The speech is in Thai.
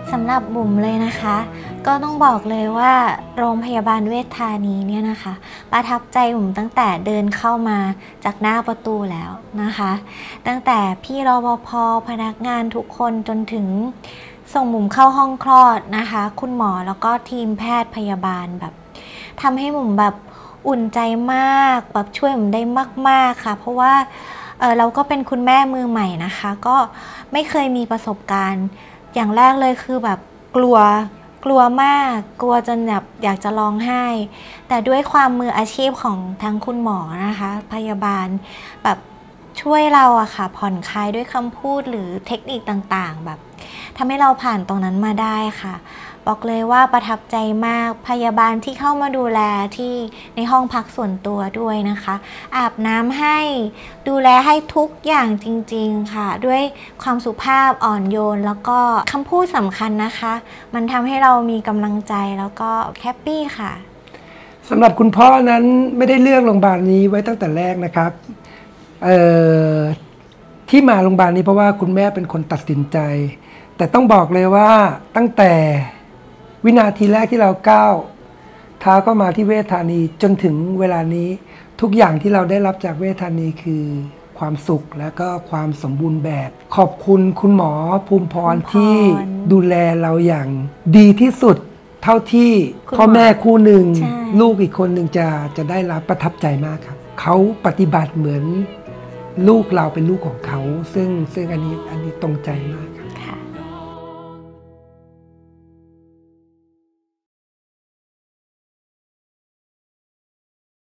สำหรับบุ๋มเลยนะคะก็ต้องบอกเลยว่าโรงพยาบาลเวชธานีเนี่ยนะคะประทับใจบุ๋มตั้งแต่เดินเข้ามาจากหน้าประตูแล้วนะคะตั้งแต่พี่รปภพนักงานทุกคนจนถึงส่งบุ๋มเข้าห้องคลอดนะคะคุณหมอแล้วก็ทีมแพทย์พยาบาลแบบทำให้บุ๋มแบบอุ่นใจมากแบบช่วยบุ๋มได้มากๆค่ะเพราะว่าเราก็เป็นคุณแม่มือใหม่นะคะก็ไม่เคยมีประสบการณ์อย่างแรกเลยคือแบบกลัวมากกลัวจนแบบอยากจะร้องไห้แต่ด้วยความมืออาชีพของทั้งคุณหมอนะคะพยาบาลแบบช่วยเราอะค่ะผ่อนคลายด้วยคำพูดหรือเทคนิคต่างๆแบบทำให้เราผ่านตรงนั้นมาได้ค่ะบอกเลยว่าประทับใจมากพยาบาลที่เข้ามาดูแลที่ในห้องพักส่วนตัวด้วยนะคะอาบน้ำให้ดูแลให้ทุกอย่างจริงๆค่ะด้วยความสุภาพอ่อนโยนแล้วก็คำพูดสำคัญนะคะมันทำให้เรามีกำลังใจแล้วก็แฮปปี้ค่ะสำหรับคุณพ่อนั้นไม่ได้เลือกโรงพยาบาลนี้ไว้ตั้งแต่แรกนะครับที่มาโรงพยาบาลนี้เพราะว่าคุณแม่เป็นคนตัดสินใจแต่ต้องบอกเลยว่าตั้งแต่วินาทีแรกที่เราก้าวเท้าเข้ามาที่เวชธานีจนถึงเวลานี้ทุกอย่างที่เราได้รับจากเวชธานีคือความสุขและก็ความสมบูรณ์แบบขอบคุณคุณหมอภูมิพรที่ดูแลเราอย่างดีที่สุดเท่าที่พ่อแม่คู่หนึ่งลูกอีกคนหนึ่งจะได้รับประทับใจมากครับเขาปฏิบัติเหมือนลูกเราเป็นลูกของเขาซึ่งอันนี้ตรงใจมาก